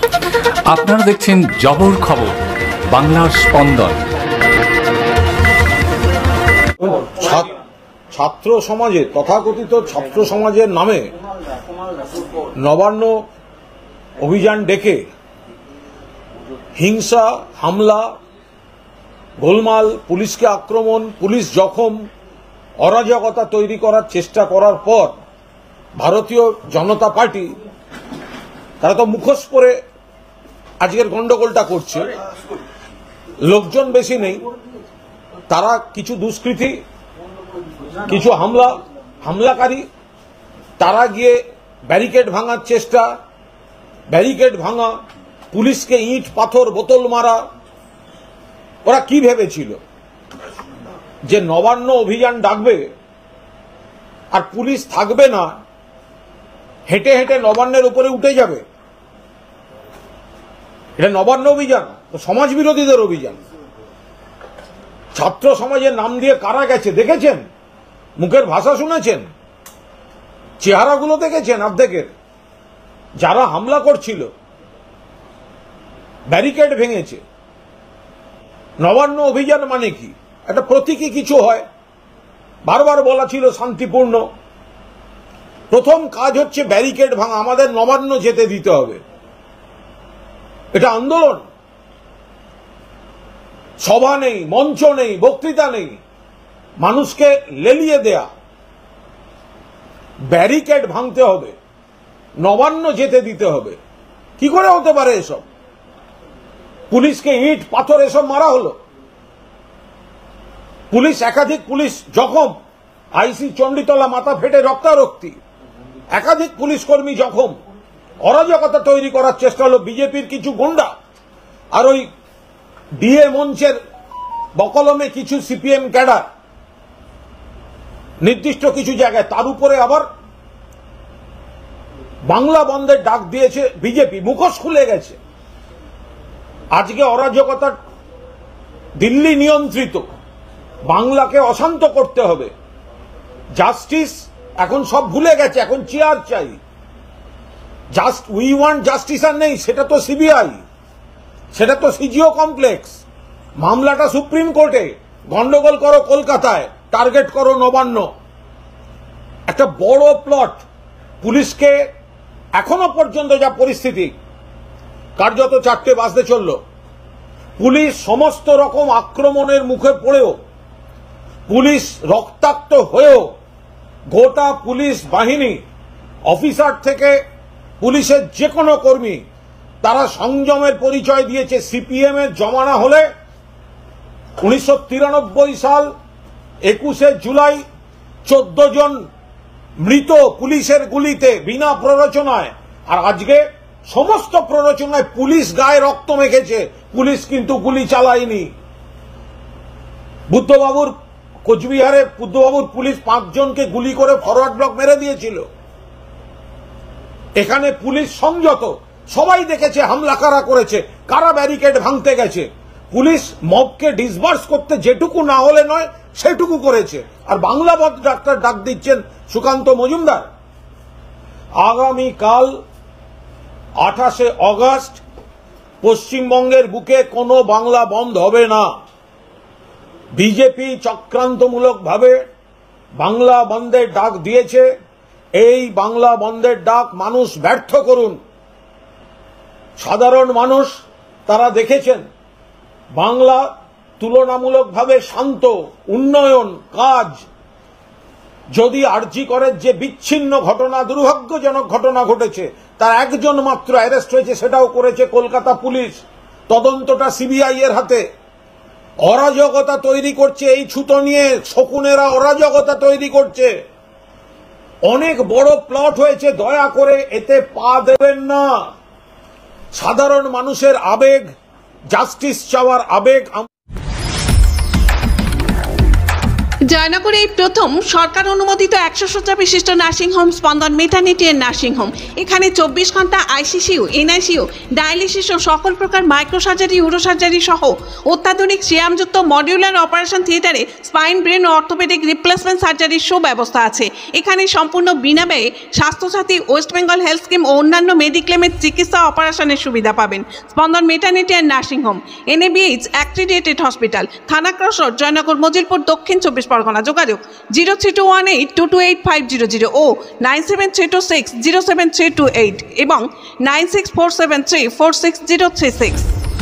আপনারা দেখছেন জবর খবর, বাংলার স্পন্দন। ছাত্র সমাজের তথাকথিত ছাত্র সমাজের নামে নবান্ন অভিযান ডেকে হিংসা, হামলা, গোলমাল, পুলিশকে আক্রমণ, পুলিশ জখম, অরাজকতা তৈরি করার চেষ্টা করার পর ভারতীয় জনতা পার্টি তারা তো মুখোশ পরে আজকের গন্ডগোলটা করছে। লোকজন বেশি নেই, তারা কিছু দুষ্কৃতী, কিছু হামলাকারী, তারা গিয়ে ব্যারিকেড ভাঙার চেষ্টা, ব্যারিকেড ভাঙা, পুলিশকে ইট পাথর বোতল মারা। ওরা কি ভেবেছিল যে নবান্ন অভিযান ডাকবে আর পুলিশ থাকবে না, হেঁটে হেঁটে নবান্নের উপরে উঠে যাবে? এটা নবান্ন অভিযান, সমাজ বিরোধীদের অভিযান। ছাত্র সমাজের নাম দিয়ে কারা গেছে দেখেছেন? মুখের ভাষা শুনেছেন? চেহারাগুলো দেখেছেন? অর্ধেকের যারা হামলা করছিল ব্যারিকেড ভেঙেছে। নবান্ন অভিযান মানে কি? একটা প্রতীকী কিছু হয়, বারবার বলা ছিল শান্তিপূর্ণ। প্রথম কাজ হচ্ছে ব্যারিকেড ভাঙা, আমাদের নবান্ন যেতে দিতে হবে। এটা আন্দোলন, সভা নেই, মঞ্চ নেই, বক্তৃতা নেই, মানুষকে লেলিয়ে দেয়া। ব্যারিকেড ভাঙতে হবে, নবান্ন যেতে দিতে হবে। কি করে হতে পারে এসব? পুলিশকে ইট পাথর এসব মারা হলো, পুলিশ একাধিক পুলিশ জখম, আইসি চণ্ডীতলা মাথা ফেটে রক্তারক্তি, একাধিক পুলিশ কর্মী জখম। অরাজকতা তৈরি করার চেষ্টা হলো বিজেপির কিছু গুন্ডা আর ওই ডিএ মঞ্চের বকলমে কিছু সিপিএম ক্যাডার নির্দিষ্ট কিছু জায়গায়। তার উপরে আবার বাংলা বন্ধের ডাক দিয়েছে বিজেপি, মুখোশ খুলে গেছে। আজকে অরাজকতা দিল্লি নিয়ন্ত্রিত, বাংলাকে অশান্ত করতে হবে। জাস্টিস এখন সব ভুলে গেছে, এখন চেয়ার চাই। উই ওয়ান্ট জাস্টিস আর নেই, সেটা তো সিবিআই, সেটা তো সিজিও কমপ্লেক্স। মামলাটা সুপ্রিম কোর্টে, গন্ডগোল করো কলকাতায়, টার্গেট করো নবান্ন। একটা বড় প্লট। পুলিশকে এখনো পর্যন্ত যা পরিস্থিতি, কার্যত 4টে বাজতে চলল, পুলিশ সমস্ত রকম আক্রমণের মুখে পড়েও, পুলিশ রক্তাক্ত হয়েও, গোটা পুলিশ বাহিনী, অফিসার থেকে পুলিশের যে কোনো কর্মী, তারা সংযমের পরিচয় দিয়েছে। সিপিএম এর জমানা হলে 1993 সাল 21শে জুলাই 14 জন মৃত পুলিশের গুলিতে বিনা প্ররোচনায়। আর আজকে সমস্ত প্ররোচনায় পুলিশ গায়ে রক্ত মেখেছে, পুলিশ কিন্তু গুলি চালায়নি। বুদ্ধবাবুর কোচবিহারে বুদ্ধবাবুর পুলিশ 5 জনকে গুলি করে ফরওয়ার্ড ব্লক মেরে দিয়েছিল। এখানে পুলিশ সংযত, সবাই দেখেছে হামলা কারা করেছে, কারা ব্যারিকেড ভাঙতে গেছে। পুলিশ মবকে ডিসবার্স করতে যেটুকু না হলে নয় সেটুকু করেছে। আর বাংলা বন্ধ ডাক্তার ডাক দিচ্ছেন সুকান্ত মজুমদার। আগামীকাল 28শে অগস্ট পশ্চিমবঙ্গের বুকে কোনো বাংলা বন্ধ হবে না। বিজেপি চক্রান্তমূলকভাবে বাংলা বন্ধের ডাক দিয়েছে। এই বাংলা বন্ধের ডাক মানুষ ব্যর্থ করুন। সাধারণ মানুষ তারা দেখেছেন বাংলা তুলনামূলকভাবে শান্ত, উন্নয়ন কাজ। যদি আরজি করের যে বিচ্ছিন্ন ঘটনা, দুর্ভাগ্যজনক ঘটনা ঘটেছে, তার একজন মাত্র অ্যারেস্ট হয়েছে, সেটাও করেছে কলকাতা পুলিশ। তদন্তটা সিবিআই এর হাতে। অরাজকতা তৈরি করছে এই ছুতো নিয়ে, শকুনেরা অরাজকতা তৈরি করছে। অনেক বড় প্লট হয়েছে, দয়া করে এতে পা দেবেন না। সাধারণ মানুষের আবেগ, জাস্টিস চাওয়ার আবেগ। জয়নগরে এই প্রথম সরকার অনুমোদিত 100 শয্যা বিশিষ্ট নার্সিংহোম স্পন্দন মেটার্নিটি এন্ড নার্সিংহোম। এখানে 24 ঘন্টা আইসিসিউ, এনআইসিউ, ডায়ালিসিস ও সকল প্রকার মাইক্রোসার্জারি, ইউরোসার্জারি সহ অত্যাধুনিক সিয়ামযুক্ত মডিউলার অপারেশন থিয়েটারে স্পাইন, ব্রেন ও অর্থোপেডিক রিপ্লেসমেন্ট সার্জারির সুব্যবস্থা আছে। এখানে সম্পূর্ণ বিনামূল্যে Swasthyasathi, West Bengal health scheme ও অন্যান্য মেডিক্লেমের চিকিৎসা অপারেশনের সুবিধা পাবেন। Spandan maternity and nursing home, NABH accredited hospital, Thana cross road, Joynagar, Majilpur, Dakshin 24 Pargana. যোগাযোগ 0321822850 ও 9732607328 এবং 9647346036।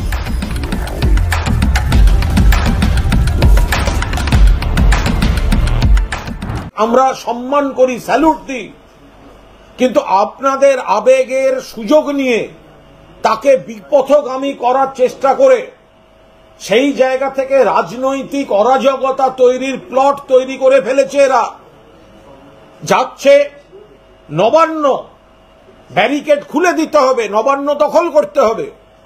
আমরা সম্মান করি, স্যালুট দিই, কিন্তু আপনাদের আবেগের সুযোগ নিয়ে তাকে বিপথগামী করার চেষ্টা করে সেই জায়গা থেকে রাজনৈতিক অরাজকতা তৈরির প্লট তৈরি করে ফেলেছে। এরা যাচ্ছে নবান্ন, ব্যারিকেড খুলে দিতে হবে, নবান্ন দখল করতে হবে।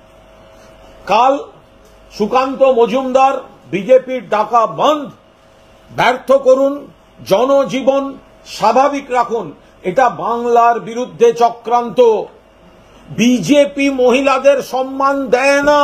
কাল সুকান্ত মজুমদার বিজেপির ডাকা বন্ধ ব্যর্থ করুন, জনজীবন স্বাভাবিক রাখুন। এটা বাংলার বিরুদ্ধে চক্রান্ত। বিজেপি মহিলাদের সম্মান দেয় না।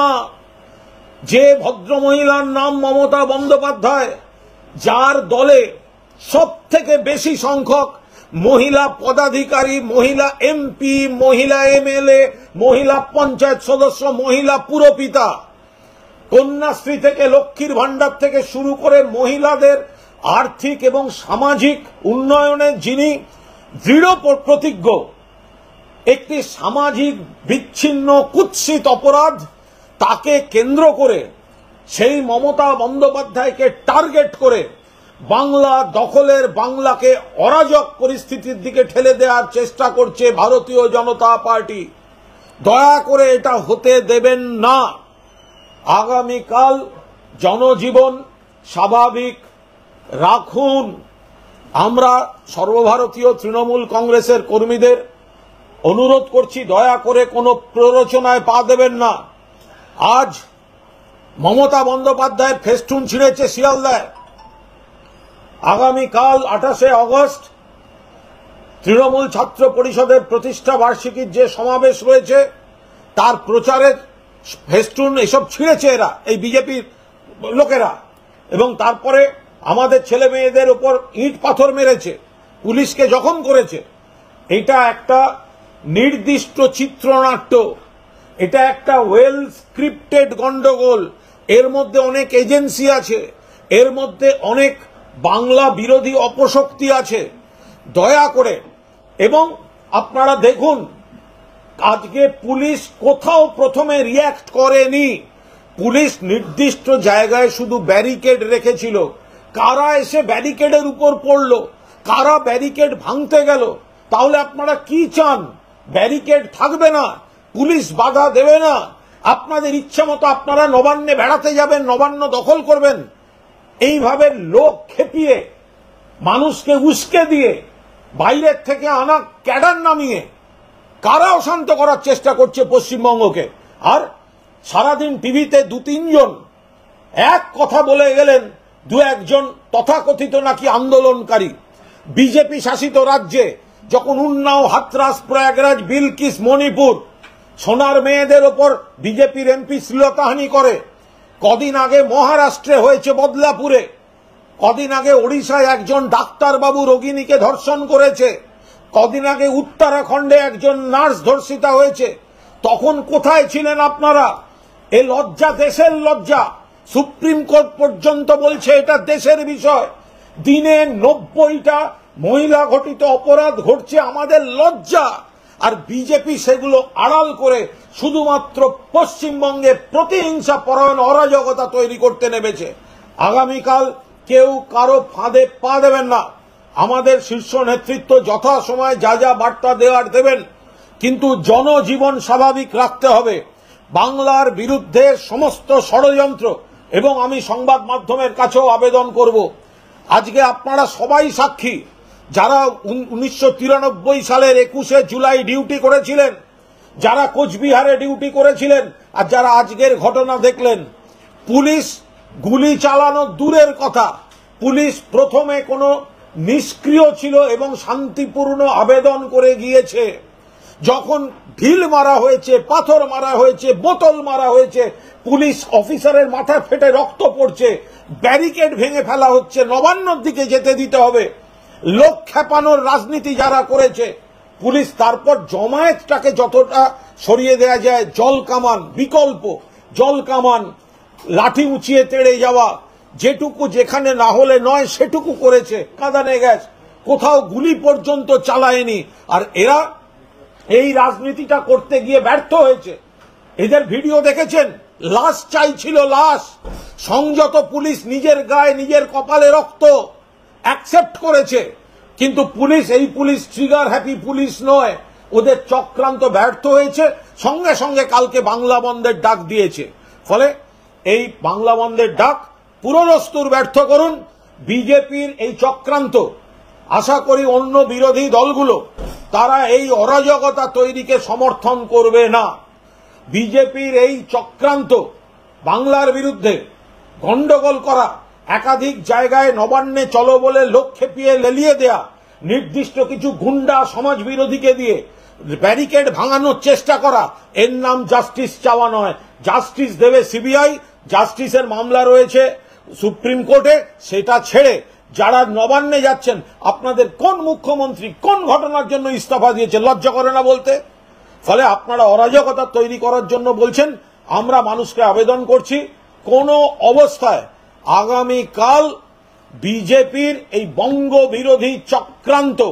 যে ভদ্র মহিলার নাম মমতা বন্দ্যোপাধ্যায়, যার দলে সব থেকে বেশি সংখ্যক মহিলা পদাধিকারী, মহিলা এমপি, মহিলা MLA, মহিলা পঞ্চায়েত সদস্য, মহিলা পুরপিতা, কন্যাশ্রী থেকে লক্ষ্মীর ভান্ডার থেকে শুরু করে মহিলাদের আর্থিক এবং সামাজিক উন্নয়নে যিনি দৃঢ় প্রতিজ্ঞ, একটি সামাজিক বিচ্ছিন্ন কুৎসিত অপরাধ, তাকে কেন্দ্র করে সেই মমতা বন্দ্যোপাধ্যায়কে টার্গেট করে বাংলা দখলের, বাংলাকে অরাজক পরিস্থিতির দিকে ঠেলে দেওয়ার চেষ্টা করছে ভারতীয় জনতা পার্টি। দয়া করে এটা হতে দেবেন না। আগামীকাল জনজীবন স্বাভাবিক রাখুন। আমরা সর্বভারতীয় তৃণমূল কংগ্রেসের কর্মীদের অনুরোধ করছি, দয়া করে কোনো প্ররোচনায় পা দেবেন না। আজ মমতা বন্দ্যোপাধ্যায়ের ফেস্টুন ছিঁড়েছে শিয়ালদায়। আগামীকাল 28শে অগস্ট তৃণমূল ছাত্র পরিষদের প্রতিষ্ঠা বার্ষিকীর যে সমাবেশ রয়েছে তার প্রচারের ফেস্টুন এসব ছিঁড়েছে এরা, এই বিজেপির লোকেরা, এবং তারপরে আমাদের ছেলে মেয়েদের উপর ইট পাথর মেরেছে, পুলিশকে জখম করেছে। এটা একটা নির্দিষ্ট চিত্রনাট্য, এটা একটা ওয়েল স্ক্রিপ্টেড গন্ডগোল। এর মধ্যে অনেক এজেন্সি আছে, এর মধ্যে অনেক বাংলা বিরোধী অপশক্তি আছে। দয়া করে, এবং আপনারা দেখুন আজকে পুলিশ কোথাও প্রথমে রিয়্যাক্ট করেনি। পুলিশ নির্দিষ্ট জায়গায় শুধু ব্যারিকেড রেখেছিল। কারা এসে ব্যারিকেডের উপর পড়ল, কারা ব্যারিকেড ভাঙতে গেল? তাহলে আপনারা কি চান? ব্যারিকেড থাকবে না, পুলিশ বাধা দেবে না, আপনাদের ইচ্ছা মতো আপনারা নবান্নে বেড়াতে যাবেন, নবান্ন দখল করবেন। এইভাবে লোক খেপিয়ে, মানুষকে উস্কে দিয়ে, বাইরের থেকে আনা ক্যাডার নামিয়ে কারা অশান্ত করার চেষ্টা করছে পশ্চিমবঙ্গকে। আর সারাদিন টিভিতে 2-3 জন এক কথা বলে গেলেন, 2-1 জন তথাকথিত নাকি আন্দোলনকারী। বিজেপি শাসিত রাজ্যে যখন উন্নাও, হাতরাস, প্রয়াগরাজ, বিলকিস, মণিপুর সোনার মেয়েদের ওপর বিজেপির এমপি শ্লীলতাহানি করে, কদিন আগে মহারাষ্ট্রে হয়েছে বদলাপুরে, কদিন আগে ওড়িশায় একজন ডাক্তারবাবু রোগিণীকে ধর্ষণ করেছে, কদিন আগে উত্তরাখণ্ডে একজন নার্স ধর্ষিতা হয়েছে, তখন কোথায় ছিলেন আপনারা? এ লজ্জা, দেশের লজ্জা। সুপ্রিম কোর্ট পর্যন্ত বলছে এটা দেশের বিষয়। দিনে 90টা মহিলা ঘটিত অপরাধ ঘটছে, আমাদের লজ্জা। আর বিজেপি সেগুলো আড়াল করে শুধুমাত্র পশ্চিমবঙ্গে প্রতিহিংসা পরায়ণ অরাজকতা তৈরি করতে নেমেছে। আগামীকাল কেউ কারো ফাঁদে পা দেবেন না। আমাদের শীর্ষ নেতৃত্ব যথাসময়ে যা যা বার্তা দেওয়ার দেবেন, কিন্তু জনজীবন স্বাভাবিক রাখতে হবে। বাংলার বিরুদ্ধে সমস্ত ষড়যন্ত্র, এবং আমি সংবাদ মাধ্যমের কাছেও আবেদন করব, আজকে আপনারা সবাই সাক্ষী, যারা 1993 সালের 21শে জুলাই ডিউটি করেছিলেন, যারা কোচবিহারে ডিউটি করেছিলেন, আর যারা আজকের ঘটনা দেখলেন। পুলিশ গুলি চালানো দূরের কথা, পুলিশ প্রথমে কোনো নিষ্ক্রিয় ছিল এবং শান্তিপূর্ণ আবেদন করে গিয়েছে। যখন ঢিল মারা হয়েছে, পাথর মারা হয়েছে, বোতল মারা হয়েছে, পুলিশ অফিসারের মাথা ফেটে রক্ত পড়ছে, ব্যারিকেড ভেঙে ফেলা হচ্ছে, নবান্নর দিকে যেতে দিতে হবে, লোক খেপানোর রাজনীতি যারা করেছে, পুলিশ তারপর জমায়েতটাকে যতটা সরিয়ে দেয়া যায়, জল কামান, বিকল্প জল কামান, লাঠি উঁচিয়ে তেড়ে যাওয়া, যেটুকু যেখানে না হলে নয় সেটুকু করেছে, কাঁদানে গ্যাস, কোথাও গুলি পর্যন্ত চালায়নি। আর এরা এই রাজনীতিটা করতে গিয়ে ব্যর্থ হয়েছে। এদের ভিডিও দেখেছেন, লাশ চাইছিল, লাশ। সংযত পুলিশ নিজের গায়ে নিজের কপালে রক্ত অ্যাকসেপ্ট করেছে, কিন্তু পুলিশ এই পুলিশ ট্রিগার হ্যাপি পুলিশ নয়। ওদের চক্রান্ত ব্যর্থ হয়েছে, সঙ্গে সঙ্গে কালকে বাংলা বন্ধের ডাক দিয়েছে। ফলে এই বাংলা বন্ধের ডাক পুরোদস্তুর ব্যর্থ করুন। বিজেপির এই চক্রান্ত, আশা করি অন্য বিরোধী দলগুলো তারা এই অরাজকতা তৈরিকে সমর্থন করবে না। বিজেপির এই চক্রান্ত, বাংলার বিরুদ্ধে গন্ডগোল করা, একাধিক জায়গায় নবান্নে চলো বলে লোক খেপিয়ে লেলিয়ে দেয়া, নির্দিষ্ট কিছু গুন্ডা সমাজ বিরোধীকে দিয়ে ব্যারিকেড ভাঙানোর চেষ্টা করা, এর নাম জাস্টিস চাওয়া নয়। জাস্টিস দেবে সিবিআই, জাস্টিসের মামলা রয়েছে সুপ্রিম কোর্টে, সেটা ছেড়ে যারা নবান্নে যাচ্ছেন, আপনাদের কোন মুখ্যমন্ত্রী কোন ঘটনার জন্য ইস্তফা দিয়েছে, লজ্জা করে না বলতে? ফলে আপনারা অরাজকতা তৈরি করার জন্য বলছেন। আমরা মানুষকে আবেদন করছি, কোন অবস্থায় আগামীকাল বিজেপির এই বঙ্গ বিরোধী চক্রান্ত,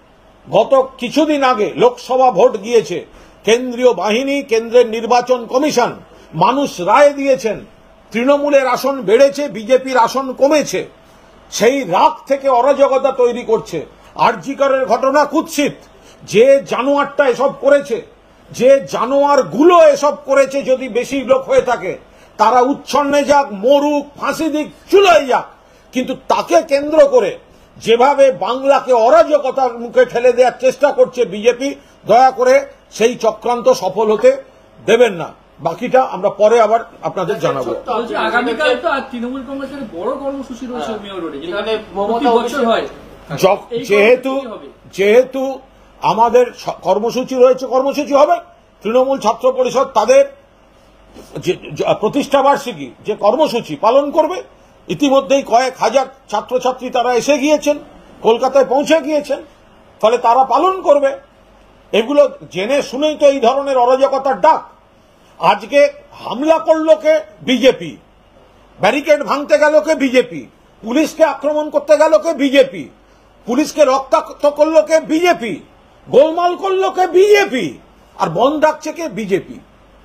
গত কিছুদিন আগে লোকসভা ভোট গিয়েছে, কেন্দ্রীয় বাহিনী, কেন্দ্রের নির্বাচন কমিশন, মানুষ রায় দিয়েছেন, তৃণমূলের আসন বেড়েছে, বিজেপির আসন কমেছে। সেই রাগ থেকে অরাজকতা তৈরি করছে। আরজি করের ঘটনা কুৎসিত, যে জানোয়ারটা এসব করেছে, যে জানোয়ারগুলো এসব করেছে, যদি বেশি লোক হয়ে থাকে তারা উচ্ছন্নে যাক, মরুক, ফাঁসি দিক, চুলোয় যাক, কিন্তু তাকে কেন্দ্র করে যেভাবে বাংলাকে অরাজকতার মুখে ঠেলে দেওয়ার চেষ্টা করছে বিজেপি, দয়া করে সেই চক্রান্ত সফল হতে দেবেন না। বাকিটা আমরা পরে আবার আপনাদের জানাবো। আগামীকাল তো আর তৃণমূল কংগ্রেসের বড় কর্মসূচি রয়েছে মেয়র রোডে, যেখানে প্রতি বছর হয়। যেহেতু আমাদের কর্মসূচি রয়েছে, কর্মসূচি হবে। তৃণমূল ছাত্র পরিষদ তাদের প্রতিষ্ঠাবার্ষিকী যে কর্মসূচি পালন করবে, ইতিমধ্যেই কয়েক হাজার ছাত্রছাত্রী তারা এসে গিয়েছেন, কলকাতায় পৌঁছে গিয়েছেন, ফলে তারা পালন করবে। এগুলো জেনে শুনেই তো এই ধরনের অরাজকতার ডাক। আজকে হামলা করল কে? বিজেপি। ব্যারিকেড ভাঙতে গেল কে? বিজেপি। পুলিশকে আক্রমণ করতে গেল কে? বিজেপি। পুলিশকে রক্তাক্ত করল কে? বিজেপি। গোলমাল করল কে? বিজেপি। আর বন্ধ রাখছে কে? BJP.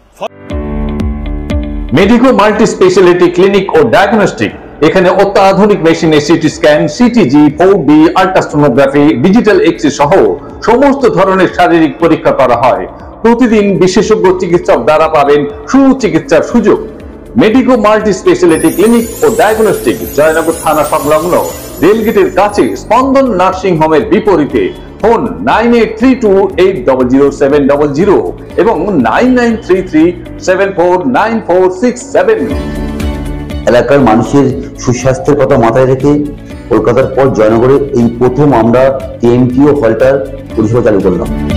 Medico multi speciality clinic ও ডায়াগনস্টিক, এখানে অত্যাধুনিক মেশিনে CT scan, CTG, 4D, ultrasonography, digital X-ray সহ সমস্ত ধরনের শারীরিক পরীক্ষা করা হয়। প্রতিদিন বিশেষজ্ঞ চিকিৎসক দ্বারা পাবেন সুচিকিৎসার সুযোগ। মেডিকো মাল্টি স্পেশালিটি ক্লিনিক ও ডায়াগনস্টিক, জয়নগর থানা সংলগ্ন, রেলগেটের কাছে, স্পন্দন নার্সিং হোমের বিপরীতে। ফোন 9832800700 এবং 9933749467। এলাকার মানুষের সুস্বাস্থ্যের কথা মাথায় রেখে কলকাতার পর জয়নগরে এই প্রথম আমরা কেএমটিও হলটার পরিষেবা চালু করলাম।